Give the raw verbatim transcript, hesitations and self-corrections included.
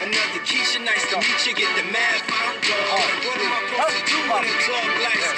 Another Keisha, nice to meet you. Get the math, I'm gone. What am I supposed to do when the club lights